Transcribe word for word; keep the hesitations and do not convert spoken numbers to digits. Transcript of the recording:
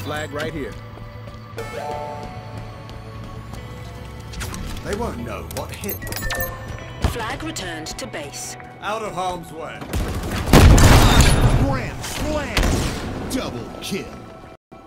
flag right here. They won't know what hit them. Flag returned to base. Out of harm's way. Grand slam! Double kill.